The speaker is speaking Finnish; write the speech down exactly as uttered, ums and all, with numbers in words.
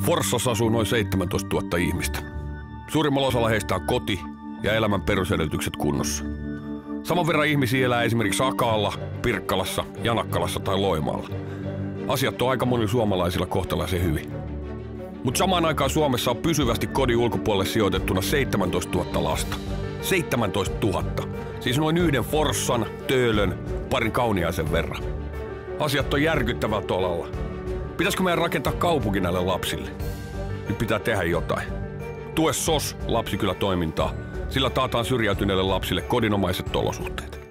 Forssassa asuu noin seitsemäntoistatuhatta ihmistä. Suurimmalla osalla heistä on koti ja elämän perusedellytykset kunnossa. Saman verran ihmisiä elää esimerkiksi Akaalla, Pirkkalassa, Janakkalassa tai Loimaalla. Asiat on aika monilla suomalaisilla kohtalaisen hyvin. Mutta samaan aikaan Suomessa on pysyvästi kodin ulkopuolelle sijoitettuna seitsemäntoistatuhatta lasta. seitsemäntoistatuhatta. Siis noin yhden Forssan, Töölön, parin Kauniaisen verran. Asiat on järkyttävällä tolalla. Pitäisikö meidän rakentaa kaupunki näille lapsille? Nyt pitää tehdä jotain. Tue S O S lapsikylätoimintaa. Sillä taataan syrjäytyneille lapsille kodinomaiset olosuhteet.